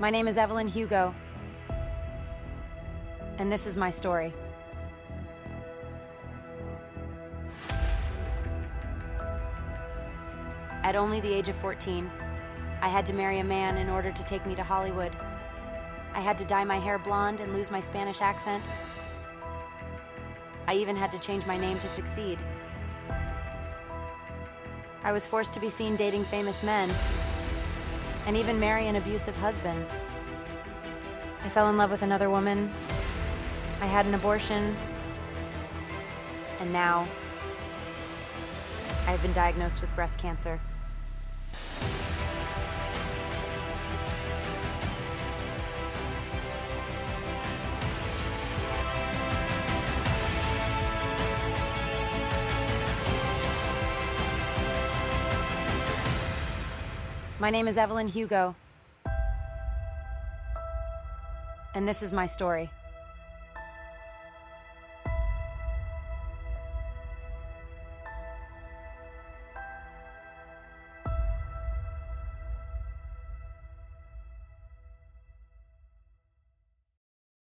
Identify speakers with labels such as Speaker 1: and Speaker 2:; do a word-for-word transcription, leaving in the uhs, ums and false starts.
Speaker 1: My name is Evelyn Hugo, and this is my story. At only the age of fourteen, I had to marry a man in order to take me to Hollywood. I had to dye my hair blonde and lose my Spanish accent. I even had to change my name to succeed. I was forced to be seen dating famous men, and even marry an abusive husband. I fell in love with another woman. I had an abortion. And now, I've been diagnosed with breast cancer. My name is Evelyn Hugo, and this is my story.